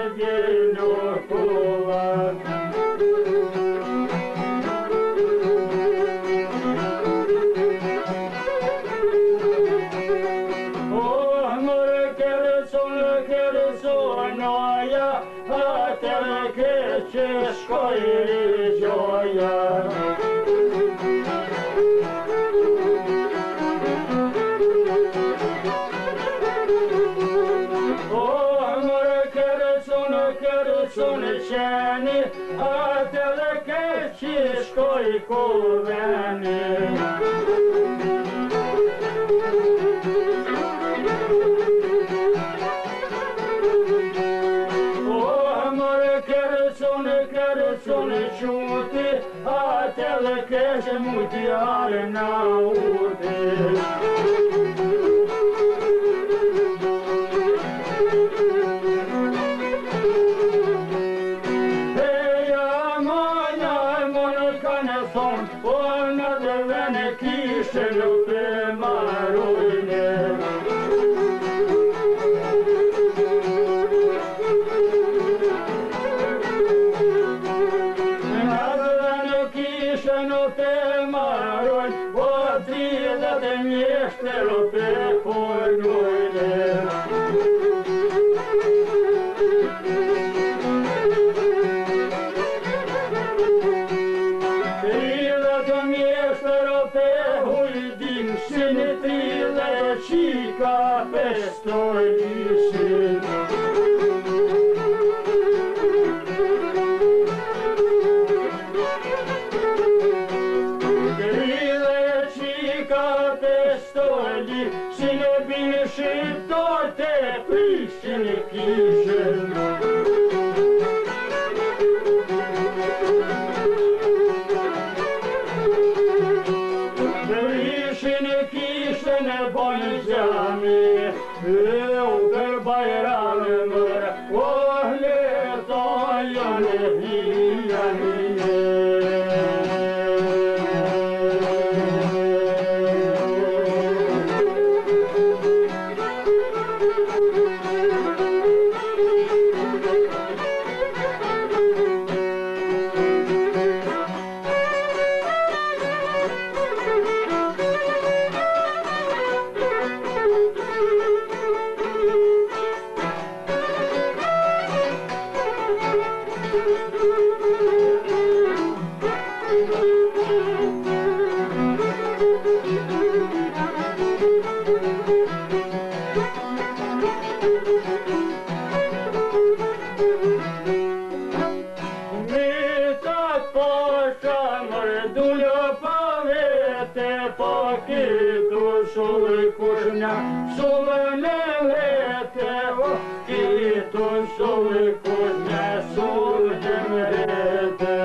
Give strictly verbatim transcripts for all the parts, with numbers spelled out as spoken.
Vjenjokova. Shkoj gjoja. O mërë kërëcun, kërëcun qeni, atë dhe keqi shkoj koveni. Kërëcun quti, atë dhe keqe mutjarë na uti. Eja maja më kanë thonë, o në dhe vene kishe lupe marujne. Mjeshtero pe pojnojne. Trila të mjeshtero pe hujdim, shini trila e qika pestoj dishin. Si ne bishit do te prishin kishin. Prishin kishin e bojnë gjami, e u për bajrami mërë, oh leta janë hija hije. Sole lete, kitu sole kuznja, sole lete.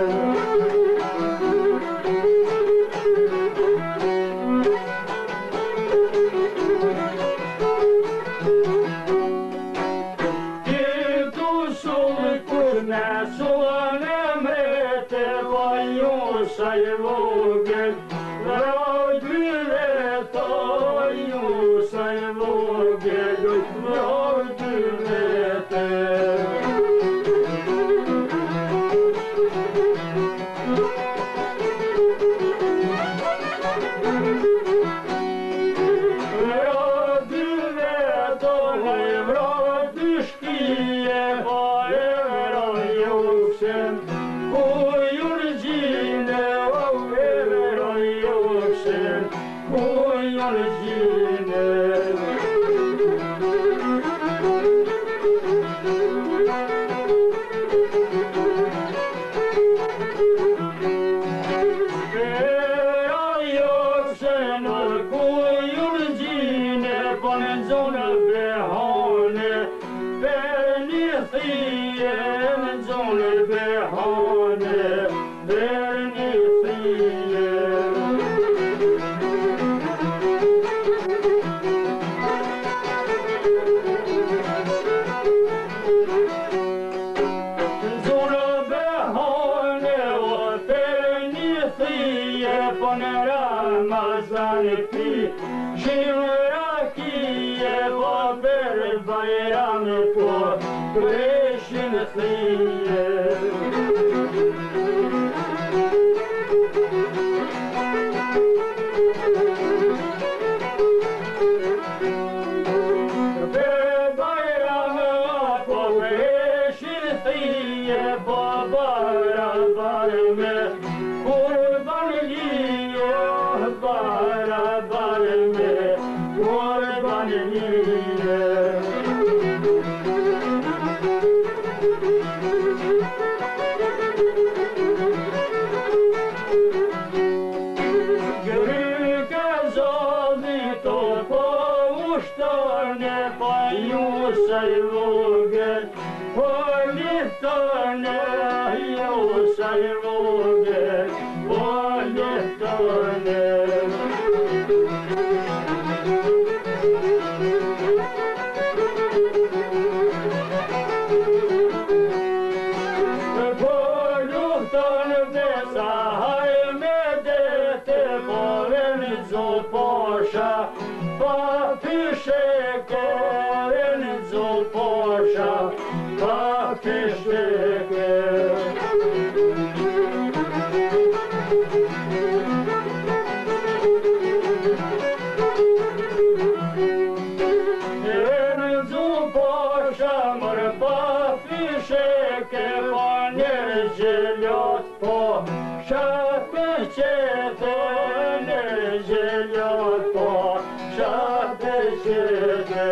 Kitu sole kuznja, sole lete, vajo sa je vogel, Shimrakiye va per bayram po șinție. Pe Bairam acopere șinție, babara barme, Kurbanliye, bara barme, Kurbanliye. Gürke zalito povuştane, payu sayvuge, politane, yu sayvuge, politane. Politane besa haymedete, povenzo poşa, papişeke, venzo poşa, papişeke. Venzo poşa, mor papişeke, paner zelyot po, şapişete, paner zelyot po, şapişete.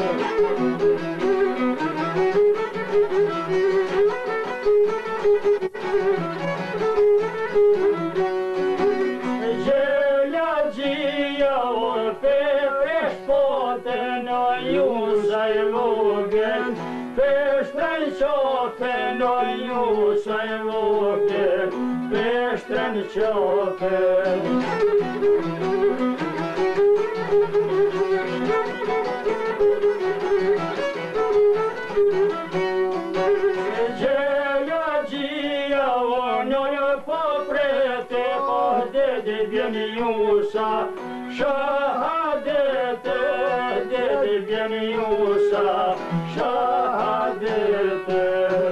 Zelyaciya orpe peşpote no yusay vogen, peşten şofe no yusay vogen, peşten şofe. Zelyaciya ono poprete, pohde de bieniusa, şahadete, de de bieniusa, şahadete.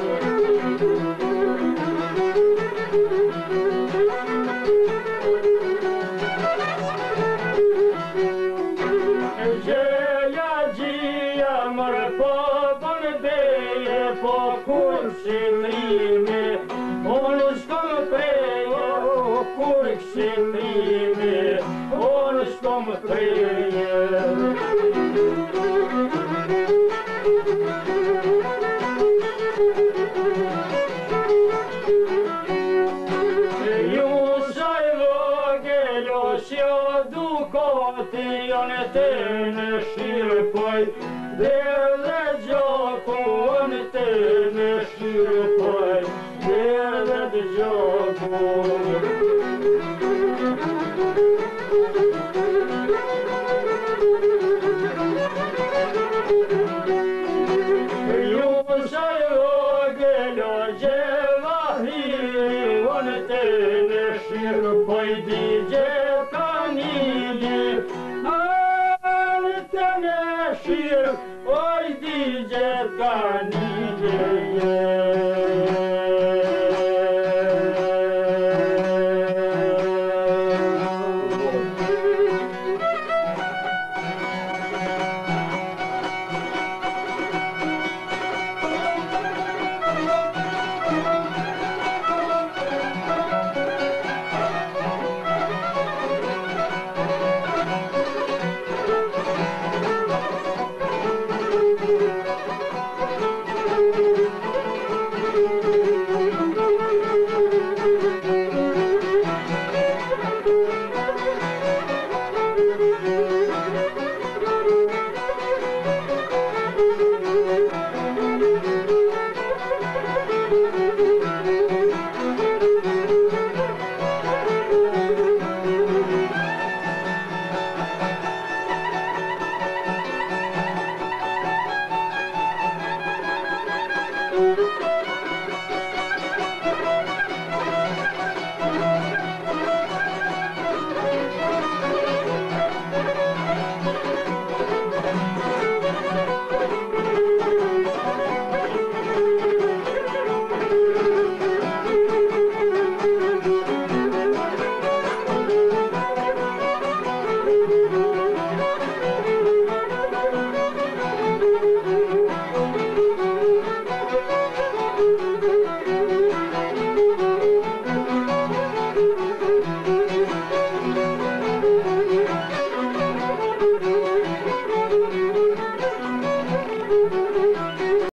Zelyaciya mor popon beye, pokun simrime, onus kompreje, kurk simrime, onus kompreje. Jusai vogelios jo dukoti, on tene širpoj, dele džoku, on tene širpoj, dele džoku. Jusai vogelios jevahiri, on tene širpoj, diđe kanili, an tene šir, oj diđe kanili. Thank you.